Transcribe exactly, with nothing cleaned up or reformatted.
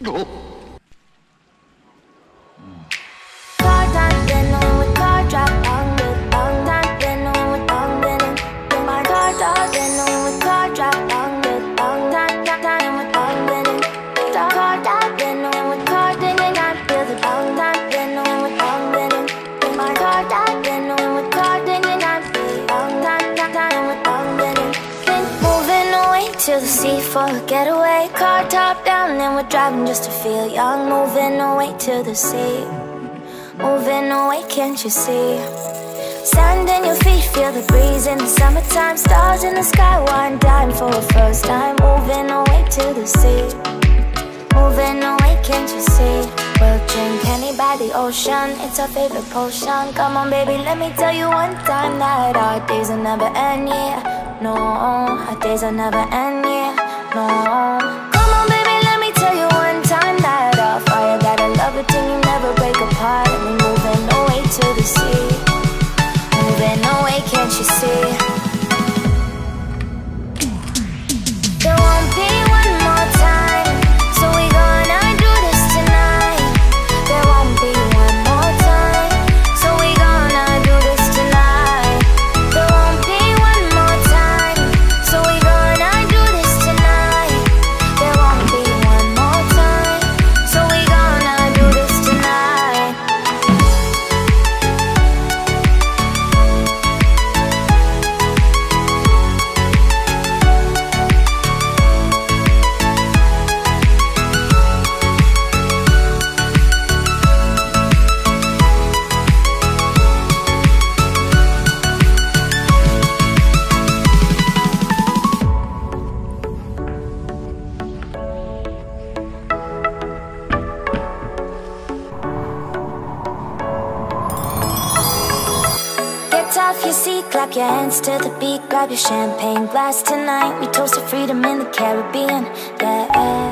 To the sea for a getaway, car top down and we're driving just to feel young. Moving away to the sea, moving away, can't you see? Sand in your feet, feel the breeze in the summertime. Stars in the sky, one dime for a first time. Moving away to the sea, moving away, can't you see? We'll drink honey by the ocean, it's our favorite potion. Come on baby, let me tell you one time that our days will never end, yeah. No, our days will never end, yeah, no. Come on baby, let me tell you one time that our fire got a love it till you never break apart. And we moving away to the sea, moving away, can't you see? There won't be one more time, so we gonna do this tonight. There won't be one more time, so we gonna do this tonight. There won't be one more time, so we gonna do this tonight. There won't be one more time, so we gonna do this tonight. Get off your seat, clap your hands to the beat. Grab your champagne glass tonight. We toast to freedom in the Caribbean, yeah.